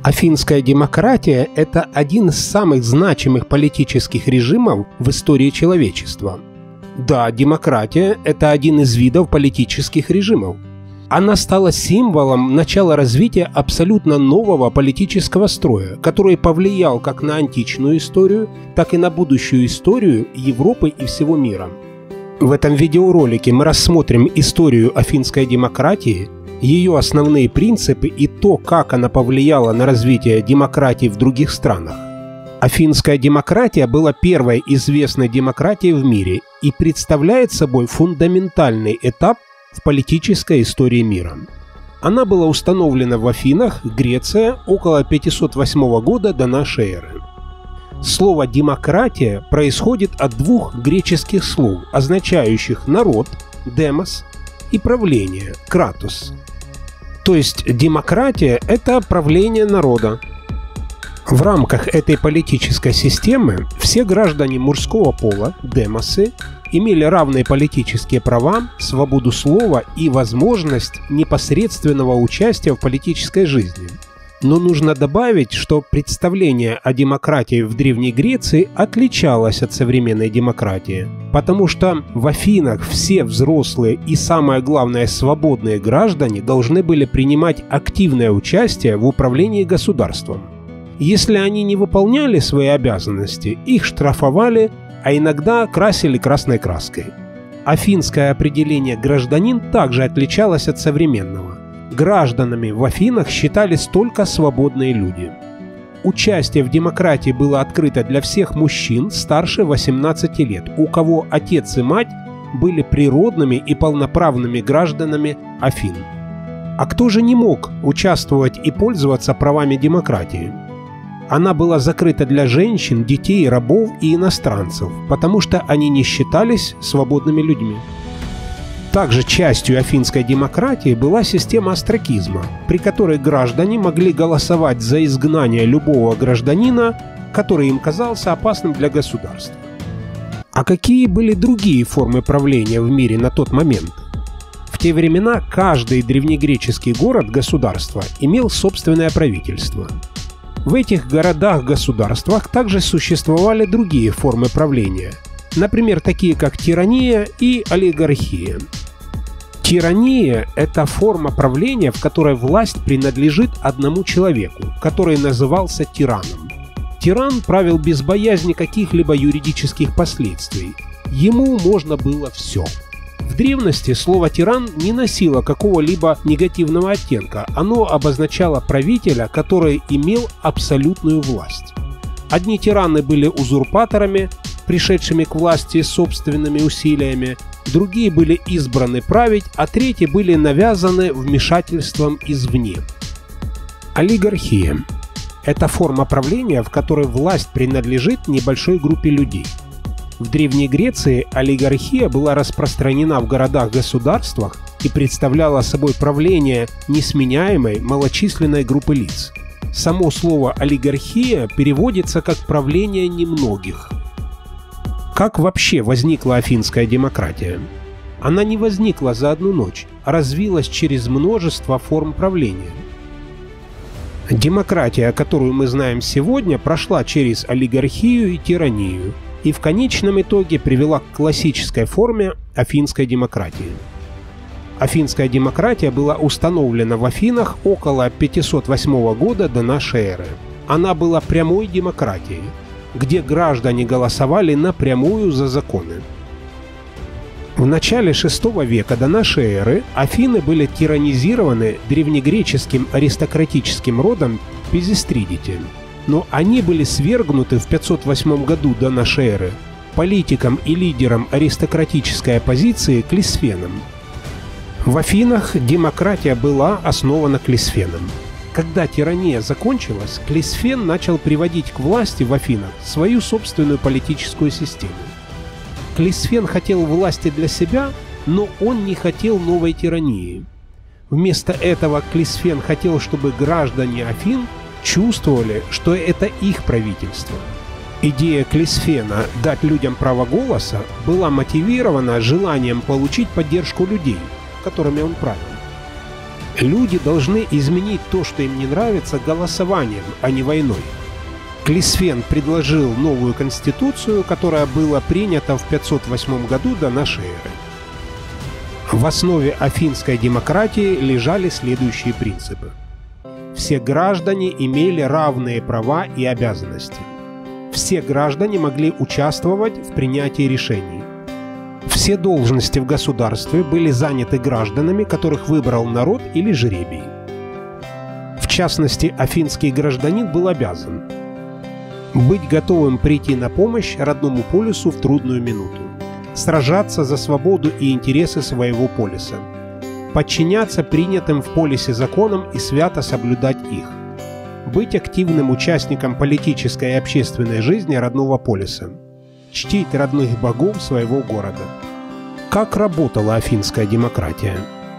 Афинская демократия – это один из самых значимых политических режимов в истории человечества. Да, демократия – это один из видов политических режимов. Она стала символом начала развития абсолютно нового политического строя, который повлиял как на античную историю, так и на будущую историю Европы и всего мира. В этом видеоролике мы рассмотрим историю афинской демократии, ее основные принципы и то, как она повлияла на развитие демократии в других странах. Афинская демократия была первой известной демократией в мире и представляет собой фундаментальный этап в политической истории мира. Она была установлена в Афинах, Греция, около 508 года до нашей эры. Слово «демократия» происходит от двух греческих слов, означающих «народ» – «демос» и «правление» – «кратос». То есть демократия – это правление народа. В рамках этой политической системы все граждане мужского пола, демосы, имели равные политические права, свободу слова и возможность непосредственного участия в политической жизни. Но нужно добавить, что представление о демократии в Древней Греции отличалось от современной демократии, потому что в Афинах все взрослые и, самое главное, свободные граждане должны были принимать активное участие в управлении государством. Если они не выполняли свои обязанности, их штрафовали, а иногда красили красной краской. Афинское определение «гражданин» также отличалось от современного. Гражданами в Афинах считались только свободные люди. Участие в демократии было открыто для всех мужчин старше 18 лет, у кого отец и мать были природными и полноправными гражданами Афин. А кто же не мог участвовать и пользоваться правами демократии? Она была закрыта для женщин, детей, рабов и иностранцев, потому что они не считались свободными людьми. Также частью афинской демократии была система остракизма, при которой граждане могли голосовать за изгнание любого гражданина, который им казался опасным для государства. А какие были другие формы правления в мире на тот момент? В те времена каждый древнегреческий город-государство имел собственное правительство. В этих городах-государствах также существовали другие формы правления, например, такие как тирания и олигархия. Тирания – это форма правления, в которой власть принадлежит одному человеку, который назывался тираном. Тиран правил без боязни каких-либо юридических последствий. Ему можно было все. В древности слово «тиран» не носило какого-либо негативного оттенка, оно обозначало правителя, который имел абсолютную власть. Одни тираны были узурпаторами, пришедшими к власти собственными усилиями, другие были избраны править, а третьи были навязаны вмешательством извне. Олигархия – это форма правления, в которой власть принадлежит небольшой группе людей. В Древней Греции олигархия была распространена в городах-государствах и представляла собой правление несменяемой малочисленной группы лиц. Само слово «олигархия» переводится как «правление немногих». Как вообще возникла афинская демократия? Она не возникла за одну ночь, а развилась через множество форм правления. Демократия, которую мы знаем сегодня, прошла через олигархию и тиранию и в конечном итоге привела к классической форме афинской демократии. Афинская демократия была установлена в Афинах около 508 года до нашей эры. Она была прямой демократией, где граждане голосовали напрямую за законы. В начале VI века до нашей эры Афины были тиранизированы древнегреческим аристократическим родом Пизистридите, но они были свергнуты в 508 году до нашей эры политиком и лидером аристократической оппозиции Клисфеном. В Афинах демократия была основана Клисфеном. Когда тирания закончилась, Клисфен начал приводить к власти в Афинах свою собственную политическую систему. Клисфен хотел власти для себя, но он не хотел новой тирании. Вместо этого Клисфен хотел, чтобы граждане Афин чувствовали, что это их правительство. Идея Клисфена дать людям право голоса была мотивирована желанием получить поддержку людей, которыми он правил. Люди должны изменить то, что им не нравится, голосованием, а не войной. Клисфен предложил новую конституцию, которая была принята в 508 году до нашей эры. В основе афинской демократии лежали следующие принципы. Все граждане имели равные права и обязанности. Все граждане могли участвовать в принятии решений. Все должности в государстве были заняты гражданами, которых выбрал народ или жребий. В частности, афинский гражданин был обязан быть готовым прийти на помощь родному полису в трудную минуту, сражаться за свободу и интересы своего полиса, подчиняться принятым в полисе законам и свято соблюдать их, быть активным участником политической и общественной жизни родного полиса, чтить родных богов своего города. Как работала афинская демократия?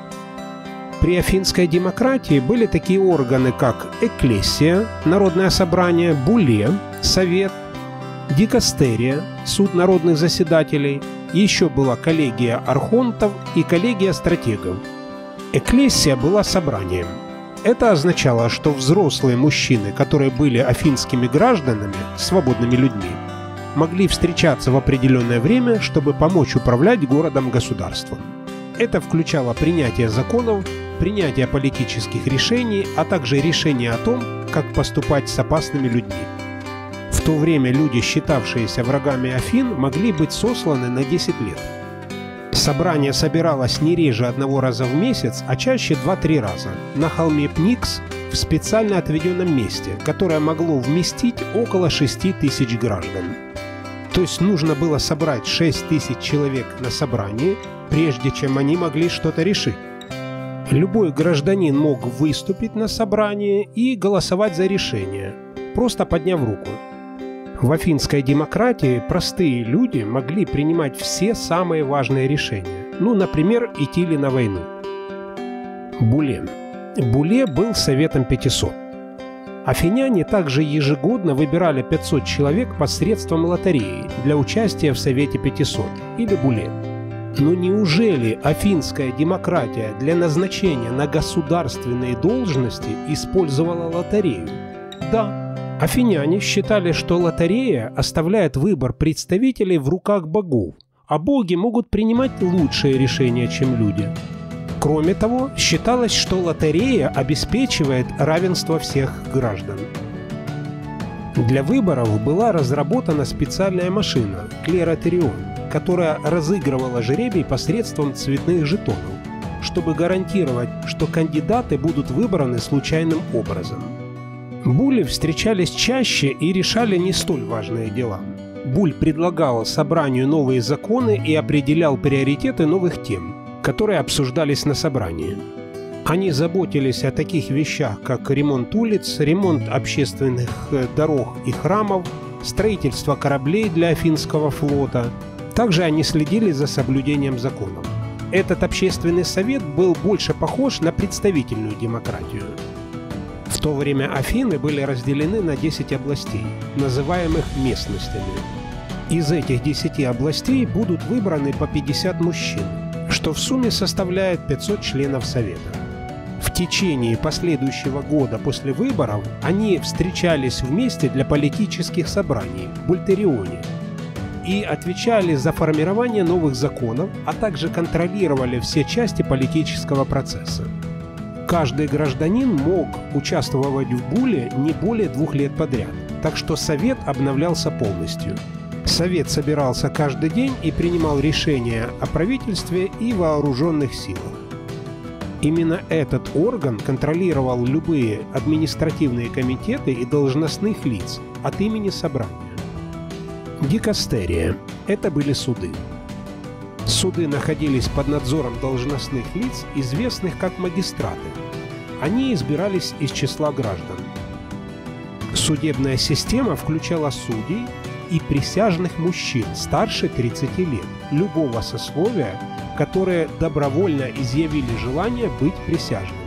При афинской демократии были такие органы, как экклесия, народное собрание, буле, совет, дикастерия, суд народных заседателей, еще была коллегия архонтов и коллегия стратегов. Экклесия была собранием. Это означало, что взрослые мужчины, которые были афинскими гражданами, свободными людьми, могли встречаться в определенное время, чтобы помочь управлять городом-государством. Это включало принятие законов, принятие политических решений, а также решение о том, как поступать с опасными людьми. В то время люди, считавшиеся врагами Афин, могли быть сосланы на 10 лет. Собрание собиралось не реже одного раза в месяц, а чаще 2-3 раза, на холме Пникс в специально отведенном месте, которое могло вместить около 6 тысяч граждан. То есть нужно было собрать 6 тысяч человек на собрании, прежде чем они могли что-то решить. Любой гражданин мог выступить на собрании и голосовать за решение, просто подняв руку. В афинской демократии простые люди могли принимать все самые важные решения. Например, идти ли на войну. Буле. Буле был советом 500. Афиняне также ежегодно выбирали 500 человек посредством лотереи для участия в Совете 500 или буле. Но неужели афинская демократия для назначения на государственные должности использовала лотерею? Да, афиняне считали, что лотерея оставляет выбор представителей в руках богов, а боги могут принимать лучшие решения, чем люди. Кроме того, считалось, что лотерея обеспечивает равенство всех граждан. Для выборов была разработана специальная машина – клеротерион, которая разыгрывала жребий посредством цветных жетонов, чтобы гарантировать, что кандидаты будут выбраны случайным образом. Були встречались чаще и решали не столь важные дела. Буль предлагал собранию новые законы и определял приоритеты новых тем, которые обсуждались на собрании. Они заботились о таких вещах, как ремонт улиц, ремонт общественных дорог и храмов, строительство кораблей для Афинского флота. Также они следили за соблюдением законов. Этот общественный совет был больше похож на представительную демократию. В то время Афины были разделены на 10 областей, называемых местностями. Из этих 10 областей будут выбраны по 50 мужчин, что в сумме составляет 500 членов совета. В течение последующего года после выборов они встречались вместе для политических собраний в Бультерионе и отвечали за формирование новых законов, а также контролировали все части политического процесса. Каждый гражданин мог участвовать в буле не более 2 лет подряд, так что совет обновлялся полностью. Совет собирался каждый день и принимал решения о правительстве и вооруженных силах. Именно этот орган контролировал любые административные комитеты и должностных лиц от имени собрания. Дикастерия – это были суды. Суды находились под надзором должностных лиц, известных как магистраты. Они избирались из числа граждан. Судебная система включала судей и присяжных мужчин старше 30 лет, любого сословия, которые добровольно изъявили желание быть присяжными.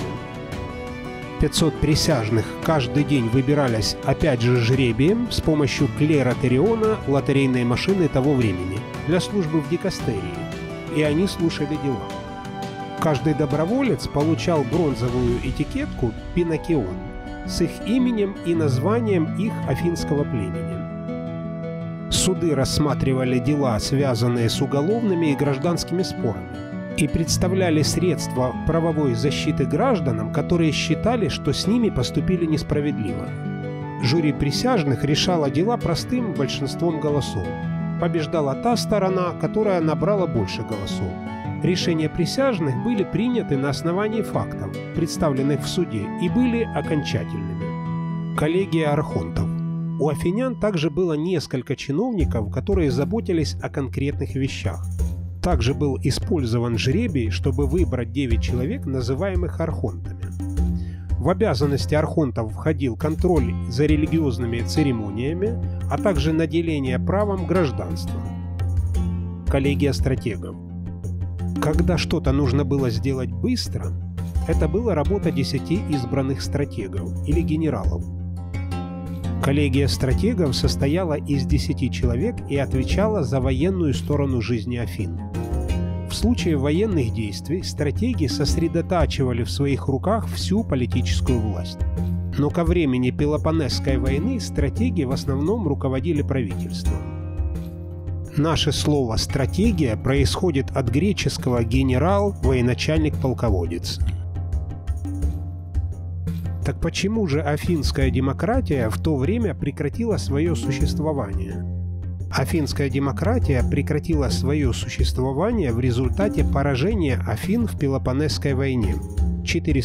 500 присяжных каждый день выбирались опять же жребием с помощью клеротериона, лотерейной машины того времени, для службы в дикастерии, и они слушали дела. Каждый доброволец получал бронзовую этикетку «Пинокион» с их именем и названием их афинского племени. Суды рассматривали дела, связанные с уголовными и гражданскими спорами, и представляли средства правовой защиты гражданам, которые считали, что с ними поступили несправедливо. Жюри присяжных решало дела простым большинством голосов. Побеждала та сторона, которая набрала больше голосов. Решения присяжных были приняты на основании фактов, представленных в суде, и были окончательными. Коллегия архонтов. У афинян также было несколько чиновников, которые заботились о конкретных вещах. Также был использован жребий, чтобы выбрать 9 человек, называемых архонтами. В обязанности архонтов входил контроль за религиозными церемониями, а также наделение правом гражданства. Коллегия стратегов. Когда что-то нужно было сделать быстро, это была работа 10 избранных стратегов или генералов. Коллегия стратегов состояла из 10 человек и отвечала за военную сторону жизни Афин. В случае военных действий стратеги сосредотачивали в своих руках всю политическую власть. Но ко времени Пелопоннесской войны стратеги в основном руководили правительством. Наше слово «стратегия» происходит от греческого «генерал», «военачальник», «полководец». Так почему же афинская демократия в то время прекратила свое существование? Афинская демократия прекратила свое существование в результате поражения Афин в Пелопоннесской войне в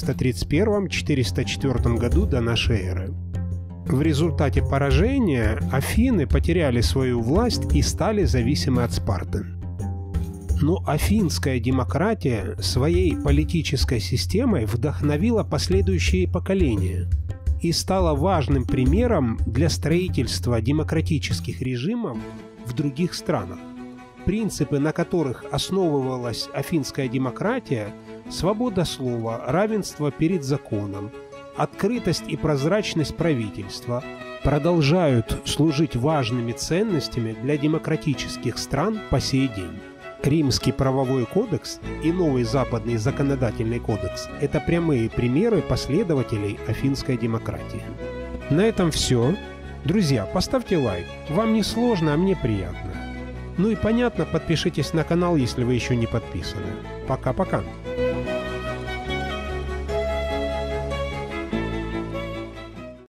431-404 году до нашей эры. В результате поражения Афины потеряли свою власть и стали зависимы от Спарты. Но афинская демократия своей политической системой вдохновила последующие поколения и стала важным примером для строительства демократических режимов в других странах. Принципы, на которых основывалась афинская демократия – свобода слова, равенство перед законом, открытость и прозрачность правительства – продолжают служить важными ценностями для демократических стран по сей день. Римский правовой кодекс и новый западный законодательный кодекс – это прямые примеры последователей афинской демократии. На этом все. Друзья, поставьте лайк. Вам не сложно, а мне приятно. Ну и понятно, подпишитесь на канал, если вы еще не подписаны. Пока-пока.